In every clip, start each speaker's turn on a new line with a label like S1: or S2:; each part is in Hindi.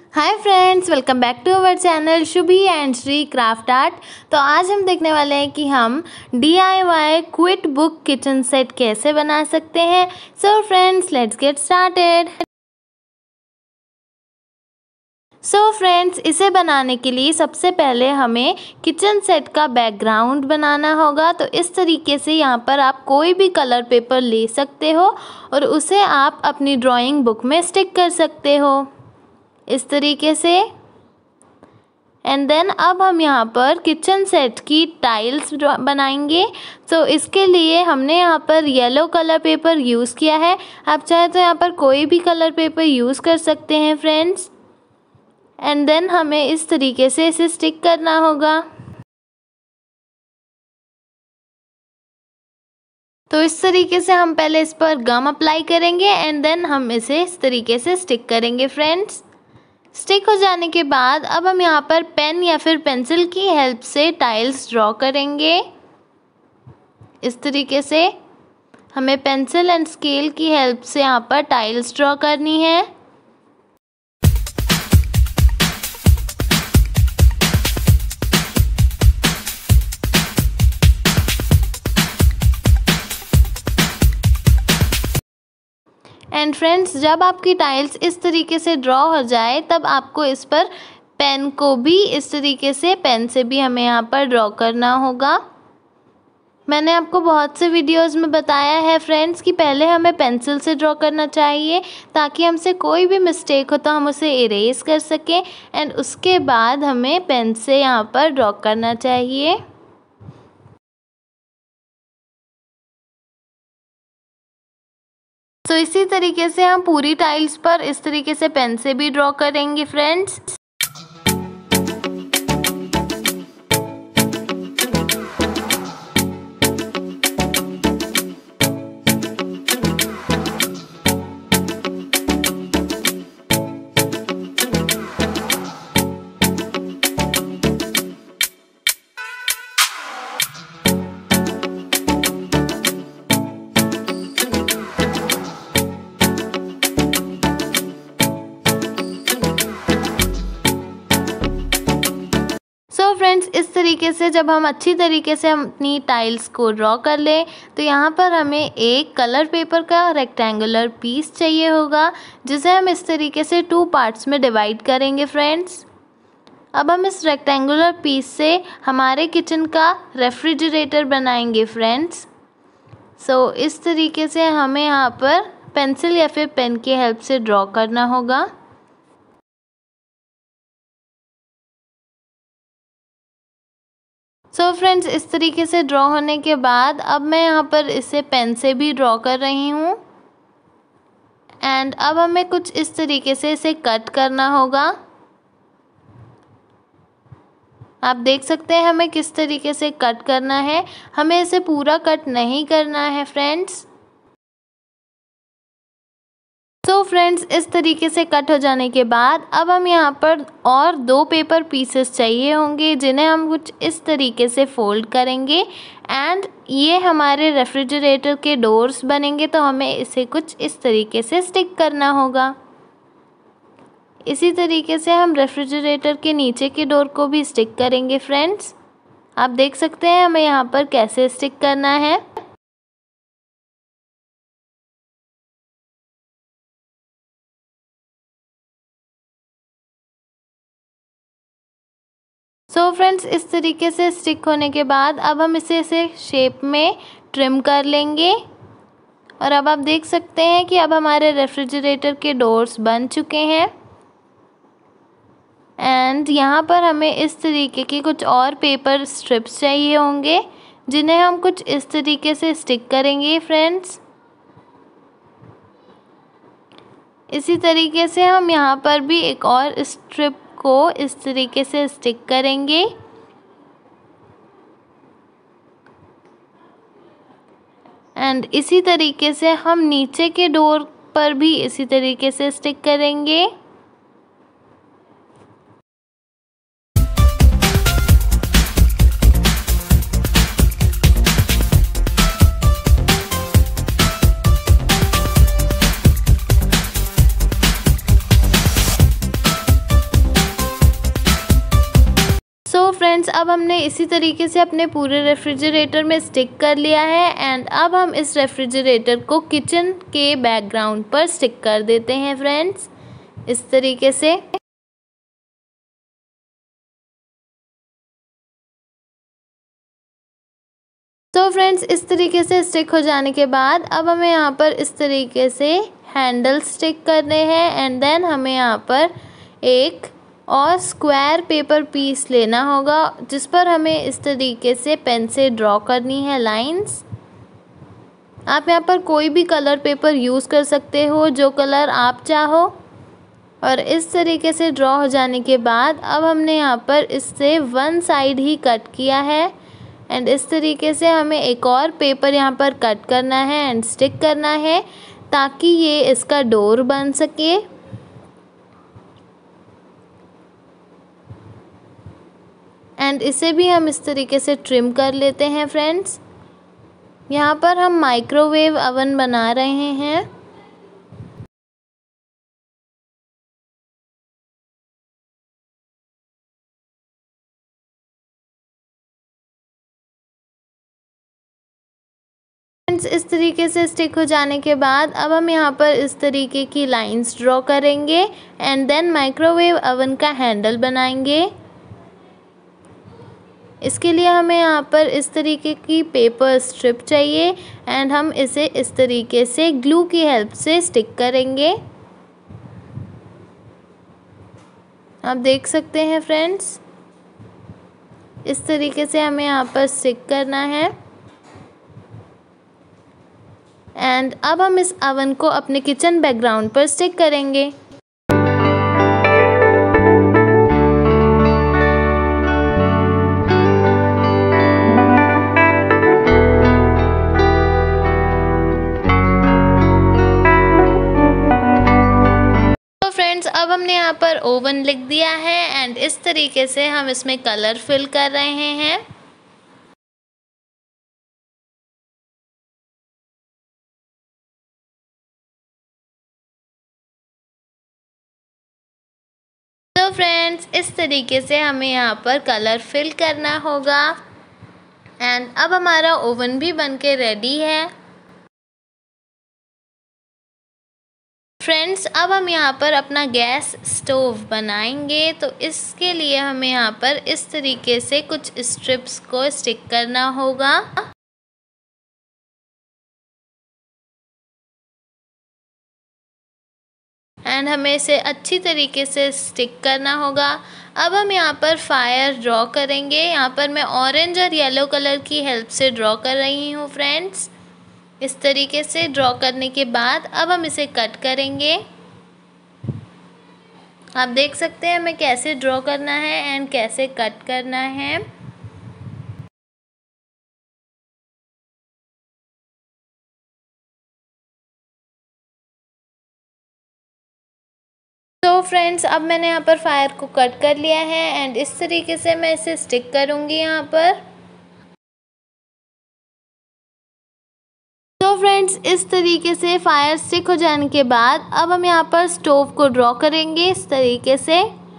S1: Hi friends, welcome back to our channel Shubhi and Shri craft art. तो आज हम देखने वाले हैं कि हम DIY quiet book kitchen set कैसे बना सकते हैं। So friends, let's get started. So friends, इसे बनाने के लिए सबसे पहले हमें किचन सेट का बैकग्राउंड बनाना होगा। तो इस तरीके से यहाँ पर आप कोई भी कलर पेपर ले सकते हो और उसे आप अपनी ड्राइंग बुक में स्टिक कर सकते हो इस तरीके से। एंड देन अब हम यहाँ पर किचन सेट की टाइल्स बनाएंगे। तो इसके लिए हमने यहाँ पर येलो कलर पेपर यूज़ किया है। आप चाहे तो यहाँ पर कोई भी कलर पेपर यूज़ कर सकते हैं फ्रेंड्स। एंड देन हमें इस तरीके से इसे स्टिक करना होगा। तो इस तरीके से हम पहले इस पर गम अप्लाई करेंगे एंड देन हम इसे इस तरीके से स्टिक करेंगे फ्रेंड्स। स्टिक हो जाने के बाद अब हम यहाँ पर पेन या फिर पेंसिल की हेल्प से टाइल्स ड्रॉ करेंगे इस तरीके से। हमें पेंसिल एंड स्केल की हेल्प से यहाँ पर टाइल्स ड्रॉ करनी है। एंड फ्रेंड्स, जब आपकी टाइल्स इस तरीके से ड्रॉ हो जाए तब आपको इस पर पेन को भी इस तरीके से पेन से भी हमें यहाँ पर ड्रॉ करना होगा। मैंने आपको बहुत से वीडियोस में बताया है फ्रेंड्स कि पहले हमें पेंसिल से ड्रॉ करना चाहिए ताकि हमसे कोई भी मिस्टेक हो तो हम उसे इरेज कर सकें। एंड उसके बाद हमें पेन से यहाँ पर ड्रॉ करना चाहिए। तो इसी तरीके से हम पूरी टाइल्स पर इस तरीके से पेन से भी ड्रॉ करेंगे फ्रेंड्स। फ्रेंड्स, इस तरीके से जब हम अच्छी तरीके से अपनी टाइल्स को ड्रॉ कर लें तो यहाँ पर हमें एक कलर पेपर का रेक्टेंगुलर पीस चाहिए होगा जिसे हम इस तरीके से 2 पार्ट्स में डिवाइड करेंगे फ्रेंड्स। अब हम इस रेक्टेंगुलर पीस से हमारे किचन का रेफ्रिजरेटर बनाएंगे फ्रेंड्स। सो इस तरीके से हमें यहाँ पर पेंसिल या फिर पेन की हेल्प से ड्रॉ करना होगा। सो फ्रेंड्स, इस तरीके से ड्रॉ होने के बाद अब मैं यहाँ पर इसे पेन से भी ड्रॉ कर रही हूँ। एंड अब हमें कुछ इस तरीके से इसे कट करना होगा। आप देख सकते हैं हमें किस तरीके से कट करना है। हमें इसे पूरा कट नहीं करना है फ्रेंड्स। तो फ्रेंड्स, इस तरीके से कट हो जाने के बाद अब हम यहाँ पर और 2 पेपर पीसेस चाहिए होंगे जिन्हें हम कुछ इस तरीके से फोल्ड करेंगे एंड ये हमारे रेफ्रिजरेटर के डोर्स बनेंगे। तो हमें इसे कुछ इस तरीके से स्टिक करना होगा। इसी तरीके से हम रेफ्रिजरेटर के नीचे के डोर को भी स्टिक करेंगे फ्रेंड्स। आप देख सकते हैं हमें यहाँ पर कैसे स्टिक करना है। सो फ्रेंड्स, इस तरीके से स्टिक होने के बाद अब हम इसे शेप में ट्रिम कर लेंगे। और अब आप देख सकते हैं कि अब हमारे रेफ्रिजरेटर के डोर्स बन चुके हैं। एंड यहाँ पर हमें इस तरीके के कुछ और पेपर स्ट्रिप्स चाहिए होंगे जिन्हें हम कुछ इस तरीके से स्टिक करेंगे फ्रेंड्स। इसी तरीके से हम यहाँ पर भी एक और स्ट्रिप को इस तरीके से स्टिक करेंगे। एंड इसी तरीके से हम नीचे के डोर पर भी इसी तरीके से स्टिक करेंगे। फ्रेंड्स अब हमने इसी तरीके से अपने पूरे रेफ्रिजरेटर में स्टिक कर लिया है एंड अब हम इस रेफ्रिजरेटर को किचन के बैकग्राउंड पर स्टिक कर देते हैं फ्रेंड्स, इस तरीके से। तो फ्रेंड्स इस तरीके से स्टिक हो जाने के बाद अब हमें यहाँ पर इस तरीके से हैंडल स्टिक करने हैं एंड देन हमें यहाँ पर एक और स्क्वायर पेपर पीस लेना होगा जिस पर हमें इस तरीके से पेन से ड्रॉ करनी है लाइंस। आप यहाँ पर कोई भी कलर पेपर यूज़ कर सकते हो, जो कलर आप चाहो। और इस तरीके से ड्रॉ हो जाने के बाद अब हमने यहाँ पर इससे वन साइड ही कट किया है एंड इस तरीके से हमें एक और पेपर यहाँ पर कट करना है एंड स्टिक करना है ताकि ये इसका डोर बन सके। एंड इसे भी हम इस तरीके से ट्रिम कर लेते हैं फ्रेंड्स। यहाँ पर हम माइक्रोवेव ओवन बना रहे हैं। फ्रेंड्स इस तरीके से स्टिक हो जाने के बाद अब हम यहाँ पर इस तरीके की लाइंस ड्रॉ करेंगे एंड देन माइक्रोवेव ओवन का हैंडल बनाएंगे। इसके लिए हमें यहाँ पर इस तरीके की पेपर स्ट्रिप चाहिए एंड हम इसे इस तरीके से ग्लू की हेल्प से स्टिक करेंगे। आप देख सकते हैं फ्रेंड्स, इस तरीके से हमें यहाँ पर स्टिक करना है एंड अब हम इस ओवन को अपने किचन बैकग्राउंड पर स्टिक करेंगे। अब हमने यहाँ पर ओवन लिख दिया है एंड इस तरीके से हम इसमें कलर फिल कर रहे हैं। तो फ्रेंड्स इस तरीके से हमें यहाँ पर कलर फिल करना होगा एंड अब हमारा ओवन भी बनके रेडी है। फ्रेंड्स अब हम यहाँ पर अपना गैस स्टोव बनाएंगे, तो इसके लिए हमें यहाँ पर इस तरीके से कुछ स्ट्रिप्स को स्टिक करना होगा। एंड हमें इसे अच्छी तरीके से स्टिक करना होगा। अब हम यहाँ पर फायर ड्रॉ करेंगे। यहाँ पर मैं ऑरेंज और येलो कलर की हेल्प से ड्रॉ कर रही हूँ फ्रेंड्स। इस तरीके से ड्रॉ करने के बाद अब हम इसे कट करेंगे। आप देख सकते हैं हमें कैसे ड्रॉ करना है एंड कैसे कट करना है। तो फ्रेंड्स अब मैंने यहाँ पर फायर को कट कर लिया है एंड इस तरीके से मैं इसे स्टिक करूँगी यहाँ पर। तो फ्रेंड्स इस तरीके से फायर स्टिक हो जाने के बाद अब हम यहाँ पर स्टोव को ड्रॉ करेंगे इस तरीके से।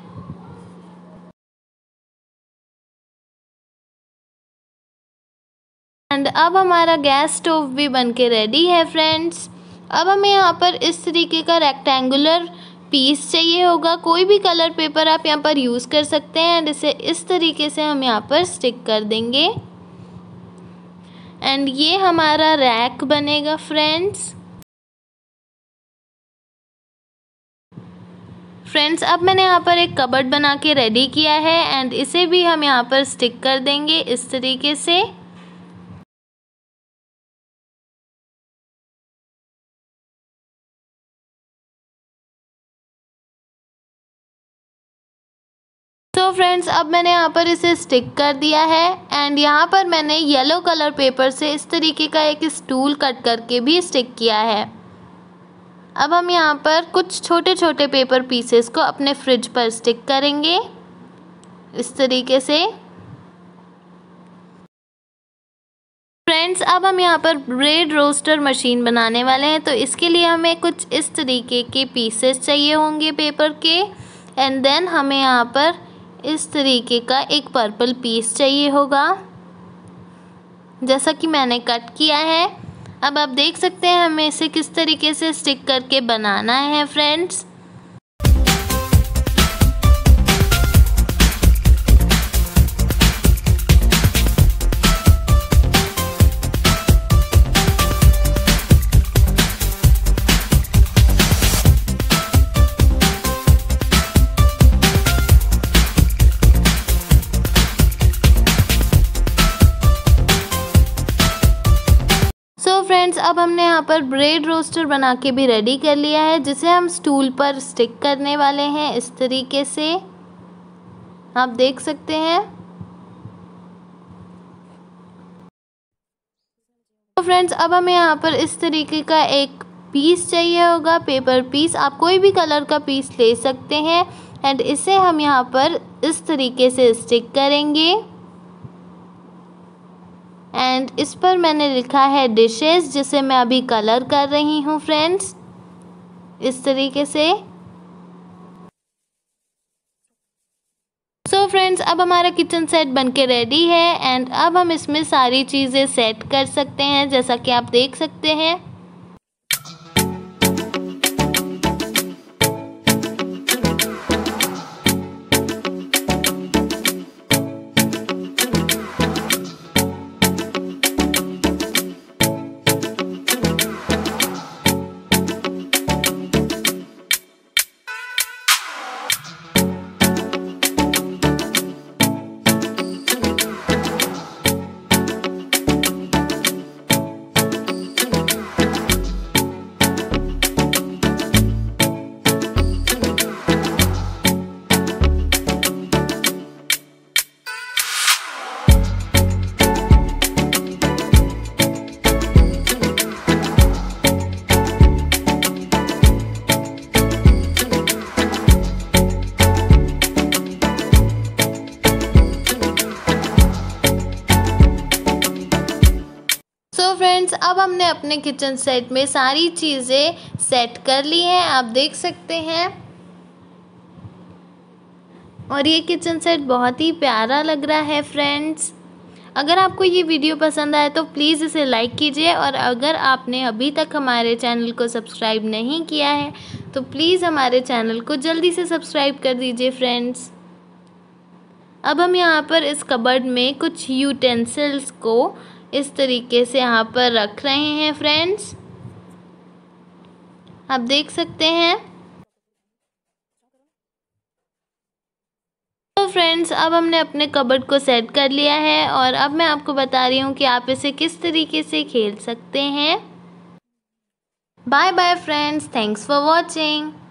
S1: एंड अब हमारा गैस स्टोव भी बनके रेडी है फ्रेंड्स। अब हमें यहाँ पर इस तरीके का रेक्टेंगुलर पीस चाहिए होगा। कोई भी कलर पेपर आप यहाँ पर यूज़ कर सकते हैं एंड इसे इस तरीके से हम यहाँ पर स्टिक कर देंगे एंड ये हमारा रैक बनेगा फ्रेंड्स। अब मैंने यहाँ पर एक कबर्ड बना के रेडी किया है एंड इसे भी हम यहाँ पर स्टिक कर देंगे इस तरीके से। तो फ्रेंड्स अब मैंने यहाँ पर इसे स्टिक कर दिया है एंड यहाँ पर मैंने येलो कलर पेपर से इस तरीके का एक स्टूल कट करके भी स्टिक किया है। अब हम यहाँ पर कुछ छोटे छोटे पेपर पीसेस को अपने फ्रिज पर स्टिक करेंगे इस तरीके से। फ्रेंड्स अब हम यहाँ पर ब्रेड रोस्टर मशीन बनाने वाले हैं, तो इसके लिए हमें कुछ इस तरीके के पीसेस चाहिए होंगे पेपर के एंड देन हमें यहाँ पर इस तरीके का एक पर्पल पीस चाहिए होगा, जैसा कि मैंने कट किया है। अब आप देख सकते हैं हमें इसे किस तरीके से स्टिक करके बनाना है फ्रेंड्स। सो फ्रेंड्स, अब हमने यहाँ पर ब्रेड रोस्टर बना के भी रेडी कर लिया है, जिसे हम स्टूल पर स्टिक करने वाले हैं इस तरीके से, आप देख सकते हैं। तो फ्रेंड्स, अब हमें यहाँ पर इस तरीके का एक पीस चाहिए होगा, पेपर पीस। आप कोई भी कलर का पीस ले सकते हैं एंड इसे हम यहाँ पर इस तरीके से स्टिक करेंगे। एंड इस पर मैंने लिखा है डिशेस, जिसे मैं अभी कलर कर रही हूँ फ्रेंड्स, इस तरीके से। सो फ्रेंड्स, अब हमारा किचन सेट बनके रेडी है एंड अब हम इसमें सारी चीज़ें सेट कर सकते हैं, जैसा कि आप देख सकते हैं। सो फ्रेंड्स, अब हमने अपने किचन सेट में सारी चीज़ें सेट कर ली हैं, आप देख सकते हैं। और ये किचन सेट बहुत ही प्यारा लग रहा है फ्रेंड्स। अगर आपको ये वीडियो पसंद आए तो प्लीज़ इसे लाइक कीजिए, और अगर आपने अभी तक हमारे चैनल को सब्सक्राइब नहीं किया है तो प्लीज़ हमारे चैनल को जल्दी से सब्सक्राइब कर दीजिए फ्रेंड्स। अब हम यहाँ पर इस कबर्ड में कुछ यूटेंसिल्स को इस तरीके से यहाँ पर रख रहे हैं फ्रेंड्स, आप देख सकते हैं। तो फ्रेंड्स, अब हमने अपने कबर्ड को सेट कर लिया है और अब मैं आपको बता रही हूँ कि आप इसे किस तरीके से खेल सकते हैं। Bye bye friends, thanks for watching.